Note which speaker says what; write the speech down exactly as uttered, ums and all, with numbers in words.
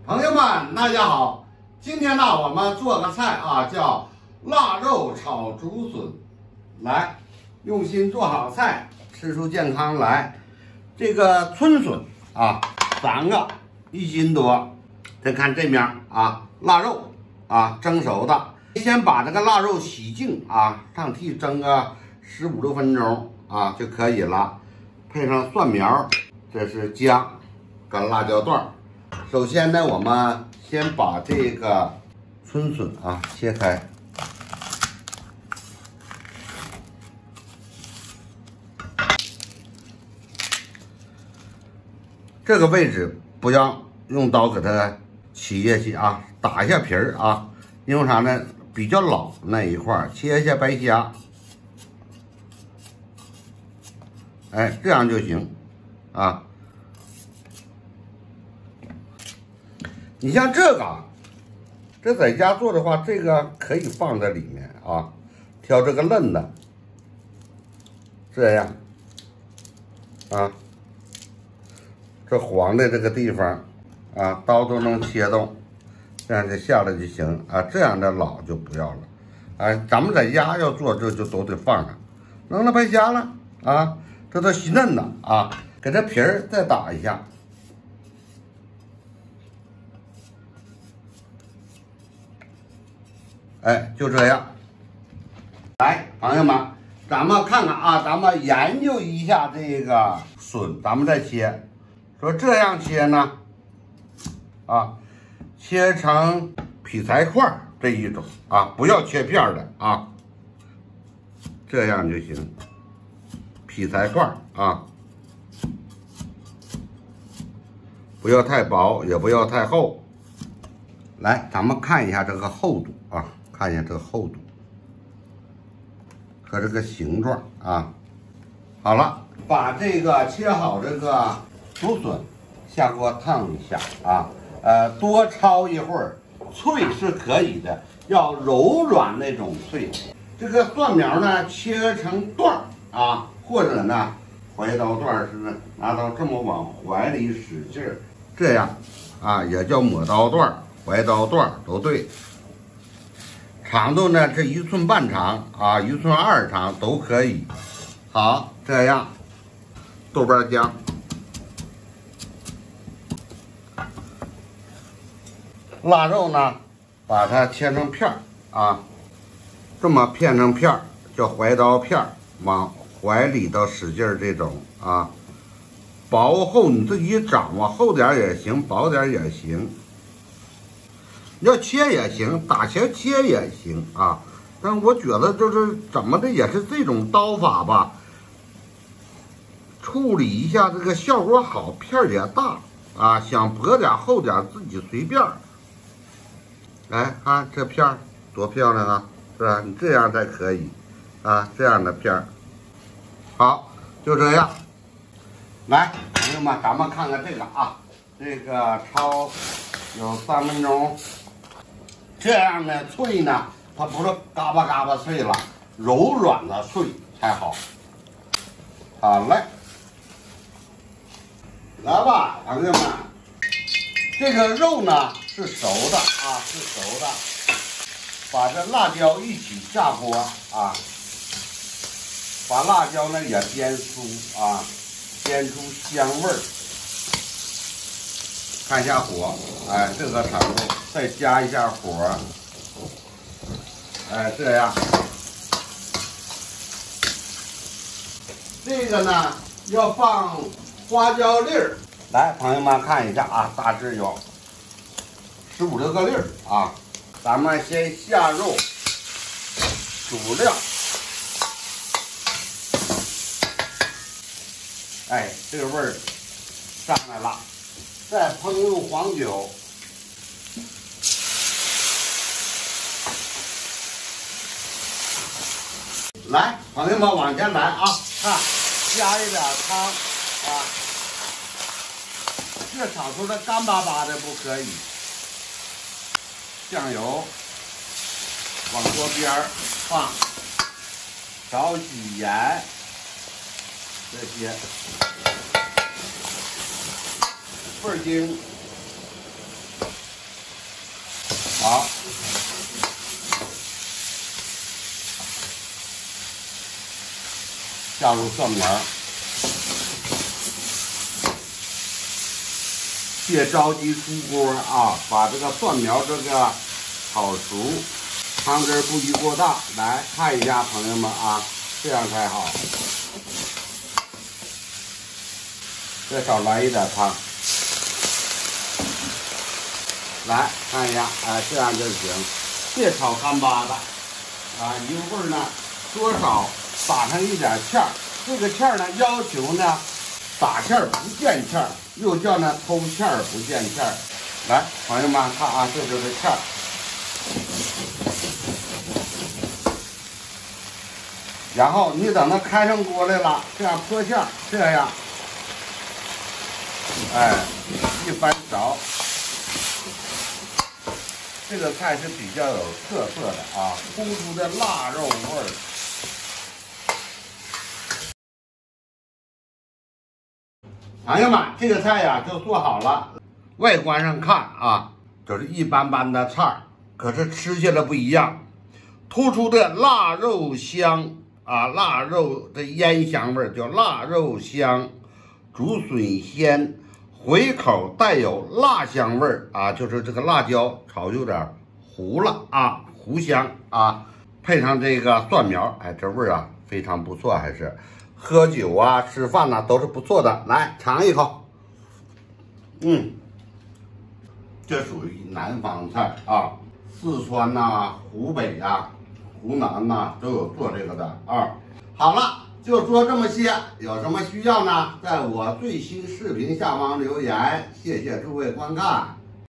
Speaker 1: 朋友们，大家好！今天呢，我们做个菜啊，叫腊肉炒竹笋。来，用心做好菜，吃出健康来。这个春笋啊，三个，一斤多。再看这面啊，腊肉啊，蒸熟的。先把这个腊肉洗净啊，上屉蒸个十五六分钟啊就可以了。配上蒜苗，这是姜跟辣椒段。首先呢，我们先把这个春笋啊切开，这个位置不要用刀给它切下去啊，打一下皮儿啊，因为啥呢？比较老那一块切一下白虾，哎，这样就行啊。你像这个，这在家做的话，这个可以放在里面啊，挑这个嫩的，这样啊，这黄的这个地方啊，刀都能切动，这样就下来就行啊。这样的老就不要了，哎，咱们在家要做这就都得放上。扔了白虾了啊，这都细嫩的啊，给这皮儿再打一下。哎，就这样。来，朋友们，咱们看看啊，咱们研究一下这个笋，咱们再切。说这样切呢，啊，切成劈柴块这一种啊，不要切片的啊，这样就行。劈柴块啊，不要太薄，也不要太厚。来，咱们看一下这个厚度啊。看一下这个厚度和这个形状啊，好了，把这个切好这个竹笋下锅烫一下啊，呃，多焯一会儿，脆是可以的，要柔软那种脆。这个蒜苗呢，切成段啊，或者呢，怀刀段是拿刀这么往怀里使劲儿，这样啊，也叫抹刀段、怀刀段都对。长度呢是一寸半长啊，一寸二长都可以。好，这样，豆瓣姜，腊肉呢，把它切成片儿啊，这么片成片儿叫怀刀片儿，往怀里头使劲儿这种啊，薄厚你自己掌握，厚点也行，薄点也行。要切也行，打切切也行啊，但我觉得就是怎么的也是这种刀法吧，处理一下这个效果好，片儿也大啊，想薄点厚点自己随便。来看这片儿多漂亮啊，是吧？你这样才可以啊，这样的片儿。好，就这样。来，朋友们，咱们看看这个啊，这个焯有三分钟。这样呢，脆呢，它不是嘎巴嘎巴脆了，柔软的脆才好。好嘞，来吧，朋友们，这个肉呢是熟的啊，是熟的，把这辣椒一起下锅啊，把辣椒呢也煸酥啊，煸出香味儿。看一下火，哎，这个程度，再加一下火，哎，这样。这个呢要放花椒粒儿，来，朋友们看一下啊，大致有十五六个粒儿啊。咱们先下肉，煮料，哎，这个味儿上来了。再烹入黄酒，来，朋友们往前来啊！看，加一点汤啊，这炒出来干巴巴的不可以。酱油往锅边儿放，少许盐，这些。味精， 好，下入蒜苗，别着急出锅啊，把这个蒜苗这个炒熟，汤汁不宜过大。来看一下，朋友们啊，这样才好。再少来一点汤。来看一下，哎，这样就行，别炒干巴的啊。一会儿呢，多少打上一点芡儿，这个芡儿呢，要求呢，打芡儿不见芡儿，又叫呢偷芡儿不见芡儿。来，朋友们看啊，这就是芡儿。然后你等它开上锅来了，这样泼芡儿，这样，哎，一翻勺。这个菜是比较有特色的啊，突出的腊肉味儿。朋友们，这个菜呀就做好了。外观上看啊，就是一般般的菜，可是吃起来不一样，突出的腊肉香啊，腊肉的烟香味儿叫腊肉香，竹笋鲜。回口带有辣香味儿啊，就是这个辣椒炒有点糊了啊，糊香啊，配上这个蒜苗，哎，这味儿啊非常不错，还是喝酒啊、吃饭呐、啊、都是不错的。来尝一口，嗯，这属于南方菜啊，四川呐、啊、湖北呀、啊、湖南呐、啊、都有做这个的啊。好了。就说这么些，有什么需要呢？在我最新视频下方留言，谢谢诸位观看。